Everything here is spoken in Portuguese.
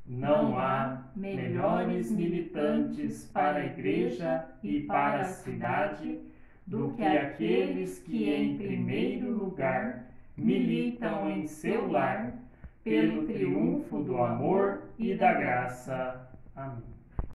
Não há melhores militantes para a Igreja e para a cidade do que aqueles que, em primeiro lugar, militam em seu lar pelo triunfo do amor e da graça. Amém.